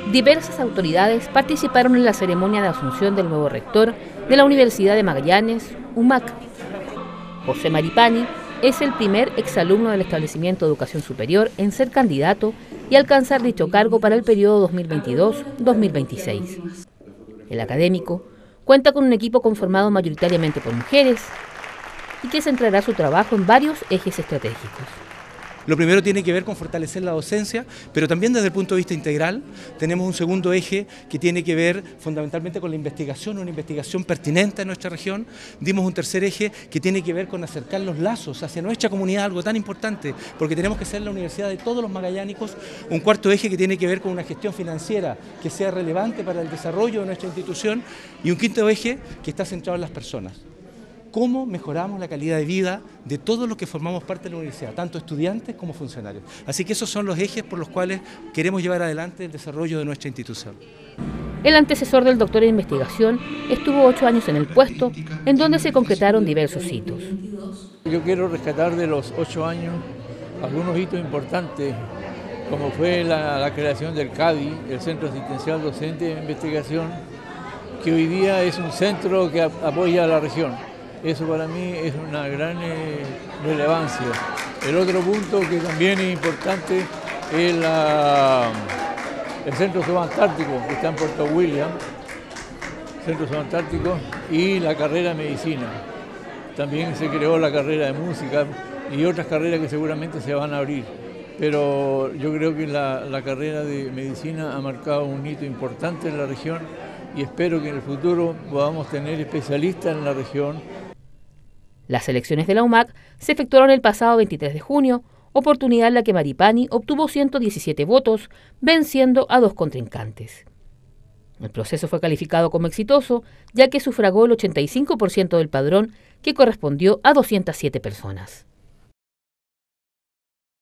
Diversas autoridades participaron en la ceremonia de asunción del nuevo rector de la Universidad de Magallanes, UMAC. José Maripani es el primer exalumno del establecimiento de educación superior en ser candidato y alcanzar dicho cargo para el periodo 2022-2026. El académico cuenta con un equipo conformado mayoritariamente por mujeres y que centrará su trabajo en varios ejes estratégicos. Lo primero tiene que ver con fortalecer la docencia, pero también desde el punto de vista integral tenemos un segundo eje que tiene que ver fundamentalmente con la investigación, una investigación pertinente en nuestra región. Dimos un tercer eje que tiene que ver con acercar los lazos hacia nuestra comunidad, algo tan importante, porque tenemos que ser la universidad de todos los magallánicos. Un cuarto eje que tiene que ver con una gestión financiera que sea relevante para el desarrollo de nuestra institución, y un quinto eje que está centrado en las personas. Cómo mejoramos la calidad de vida de todos los que formamos parte de la universidad, tanto estudiantes como funcionarios. Así que esos son los ejes por los cuales queremos llevar adelante el desarrollo de nuestra institución. El antecesor del doctor en investigación estuvo 8 años en el puesto, en donde se concretaron diversos hitos. Yo quiero rescatar de los 8 años algunos hitos importantes, como fue la creación del CADI, el Centro Asistencial Docente de Investigación, que hoy día es un centro que apoya a la región. Eso para mí es una gran relevancia. El otro punto que también es importante es el Centro Subantártico, que está en Puerto William, Centro Subantártico, y la carrera de Medicina. También se creó la carrera de Música y otras carreras que seguramente se van a abrir. Pero yo creo que la carrera de Medicina ha marcado un hito importante en la región y espero que en el futuro podamos tener especialistas en la región. Las elecciones de la UMAC se efectuaron el pasado 23 de junio, oportunidad en la que Maripani obtuvo 117 votos, venciendo a 2 contrincantes. El proceso fue calificado como exitoso, ya que sufragó el 85% del padrón, que correspondió a 207 personas.